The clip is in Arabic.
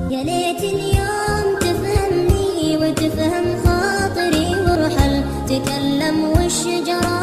يا ليت اليوم تفهمني وتفهم خاطري وارحل، تكلم والشجرة